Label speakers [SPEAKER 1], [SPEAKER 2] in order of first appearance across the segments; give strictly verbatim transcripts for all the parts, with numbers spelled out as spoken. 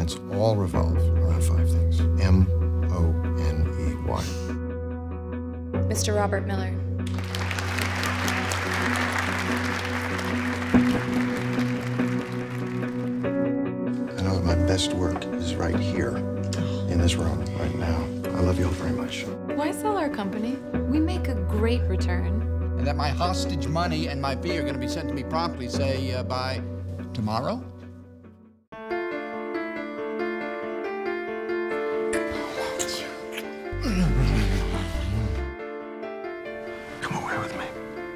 [SPEAKER 1] plans all revolve around five things. M O N E Y.
[SPEAKER 2] Mister Robert Miller.
[SPEAKER 1] I know that my best work is right here, in this room, right now. I love you all very much.
[SPEAKER 2] Why sell our company? We make a great return.
[SPEAKER 3] And that my hostage money and my fee are going to be sent to me promptly, say, uh, by tomorrow?
[SPEAKER 1] Come away with me.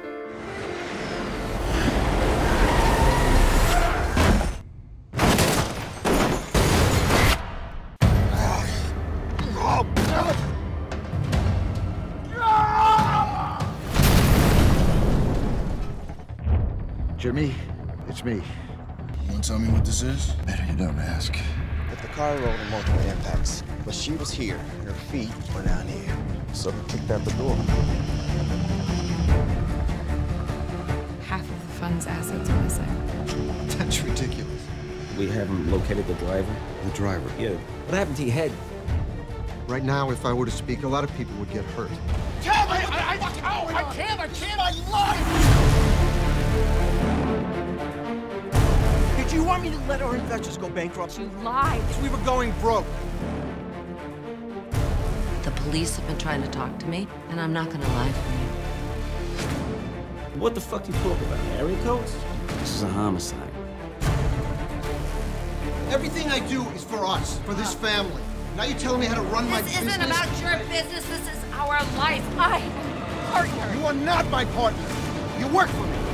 [SPEAKER 4] Jimmy, it's me.
[SPEAKER 3] You want to tell me what this is?
[SPEAKER 1] Better you don't ask.
[SPEAKER 5] But the car rolled in multiple impacts. But she was here, and her feet were down here. So we kicked out the door.
[SPEAKER 2] Half of the fund's assets are missing.
[SPEAKER 1] That's ridiculous.
[SPEAKER 6] We haven't located the driver.
[SPEAKER 1] The driver.
[SPEAKER 6] Yeah. What happened to your head?
[SPEAKER 1] Right now, if I were to speak, a lot of people would get hurt.
[SPEAKER 3] Can't, I, I, I, I can't, I can't, I lied!
[SPEAKER 7] Did you want me to let our investors go bankrupt?
[SPEAKER 2] You lied.
[SPEAKER 7] We were going broke.
[SPEAKER 8] The police have been trying to talk to me, and I'm not gonna lie for you.
[SPEAKER 6] What the fuck you talking about? Area codes? This is a homicide.
[SPEAKER 7] Everything I do is for us, for this family. Now you're telling me how to run my
[SPEAKER 8] This
[SPEAKER 7] business?
[SPEAKER 8] isn't about your business, this is our life. I am a partner.
[SPEAKER 7] You are not my partner. You work for me.